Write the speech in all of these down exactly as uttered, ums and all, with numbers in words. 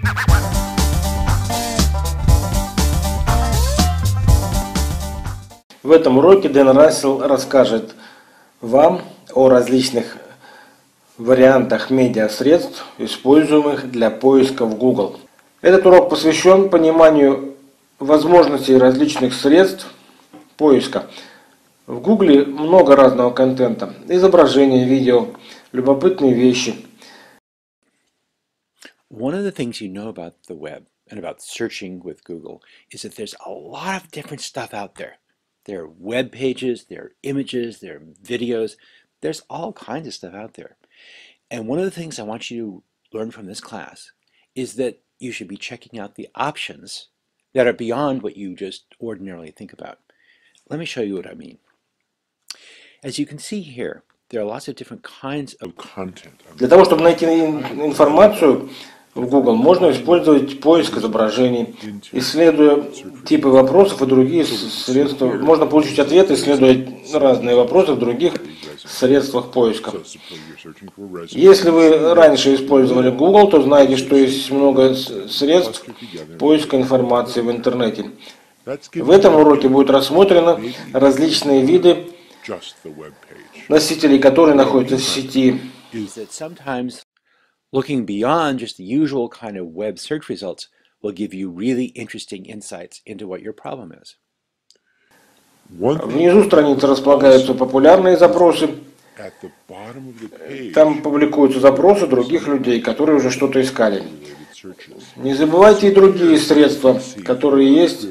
В этом уроке Дэн Рассел расскажет вам о различных вариантах медиасредств, используемых для поиска в Google. Этот урок посвящен пониманию возможностей различных средств поиска. В Google много разного контента: изображения, видео, любопытные вещи. One of the things you know about the web and about searching with Google is that there's a lot of different stuff out there. There are web pages, there are images, there are videos. There's all kinds of stuff out there. And one of the things I want you to learn from this class is that you should be checking out the options that are beyond what you just ordinarily think about. Let me show you what I mean. As you can see here, there are lots of different kinds of content. Для того, чтобы найти информацию в Google, можно использовать поиск изображений, исследуя типы вопросов и другие средства. Можно получить ответы, исследуя разные вопросы в других средствах поиска. Если вы раньше использовали Google, то знаете, что есть много средств поиска информации в интернете. В этом уроке будет рассмотрено различные виды носителей, которые находятся в сети. Looking beyond just the usual kind of web search results will give you really interesting insights into what your problem is. Внизу страницы располагаются популярные запросы. Там публикуются запросы других людей, которые уже что-то искали. Не забывайте и другие средства, которые есть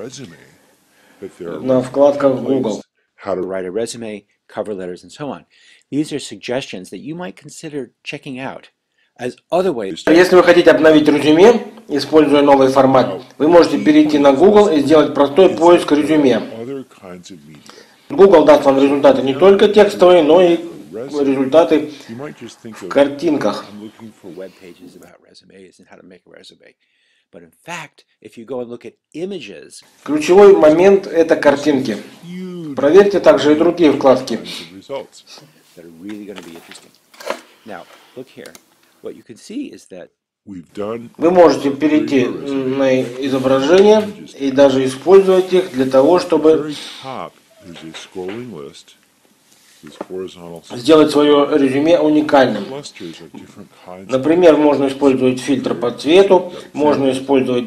на вкладках Google. How to write a resume, cover letters, and so on. These are suggestions that you might consider checking out. Если вы хотите обновить резюме, используя новый формат, вы можете перейти на Google и сделать простой поиск резюме. Google даст вам результаты не только текстовые, но и результаты в картинках. Ключевой момент – это картинки. Проверьте также и другие вкладки. Вы можете перейти на изображения и даже использовать их для того, чтобы сделать свое резюме уникальным. Например, можно использовать фильтр по цвету, можно использовать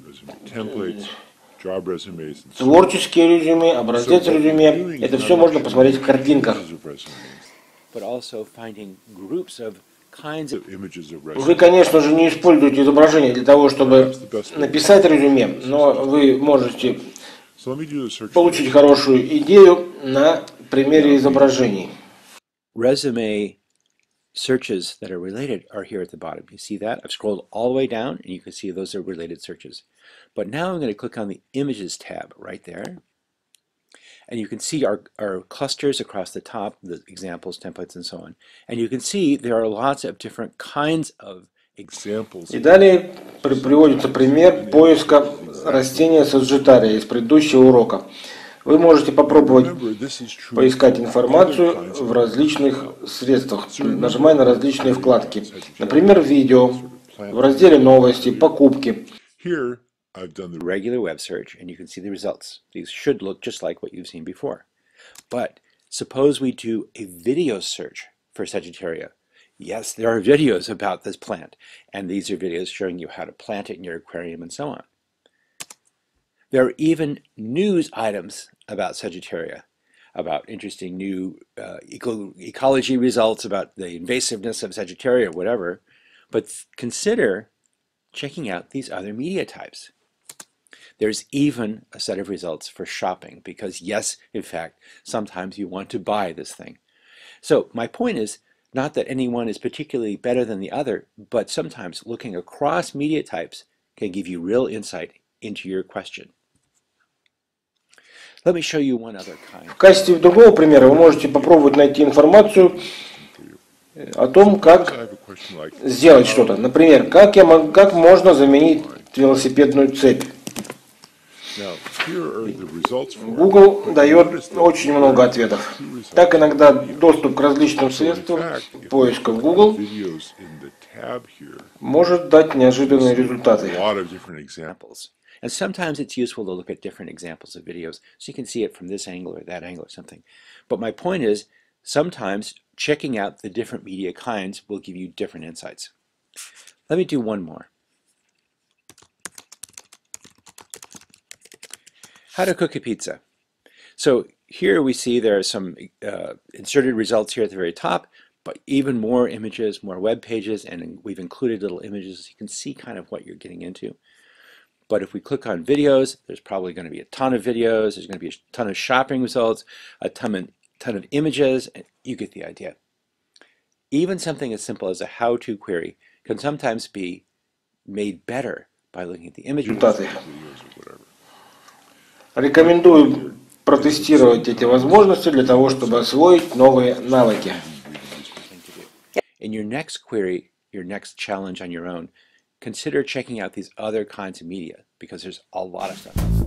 творческие резюме, образец резюме. Это все можно посмотреть в картинках. Вы, конечно же, не используете изображение для того, чтобы написать резюме, но вы можете получить хорошую идею на примере изображений. Resume searches that are related are here at the bottom. You see that? I've scrolled all the way down and you can see those are related searches. But now I'm going to click on the Images tab right there. And you can see our, our clusters across the top, the examples, templates, and so on. And you can see there are lots of different kinds of examples. И далее приводится пример поиска растения саджитария из предыдущего урока. Вы можете попробовать поискать информацию в различных средствах, нажимая на различные вкладки. Например, видео, в разделе новости, покупки. I've done the regular web search and you can see the results. These should look just like what you've seen before. But suppose we do a video search for Sagittaria. Yes, there are videos about this plant, and these are videos showing you how to plant it in your aquarium and so on. There are even news items about Sagittaria, about interesting new uh, eco ecology results, about the invasiveness of Sagittaria, whatever. But consider checking out these other media types. There's even a set of results for shopping because, yes, in fact, sometimes you want to buy this thing. So my point is not that anyone is particularly better than the other, but sometimes looking across media types can give you real insight into your question. Let me show you one other kind. В качестве другого примера вы можете попробовать найти информацию о том, как сделать что-то. Например, как, я, как можно заменить велосипедную цепь. No. Google дает очень много ответов. Так иногда доступ к различным средствам поиска в Google может дать неожиданные результаты. And sometimes it's useful to look at different examples of videos so you can see it from this angle or that angle or something. But my point is, sometimes checking out the different media kinds will give you different insights. Let me do one more. How to cook a pizza. So here we see there are some uh, inserted results here at the very top, but even more images, more web pages, and we've included little images so you can see kind of what you're getting into. But if we click on videos, there's probably going to be a ton of videos, there's going to be a ton of shopping results, a ton of, ton of images, and you get the idea. Even something as simple as a how-to query can sometimes be made better by looking at the images. Рекомендую протестировать эти возможности для того, чтобы освоить новые навыки. In your next query, your next challenge on your own, consider checking out these other kinds of media because there's a lot of stuff.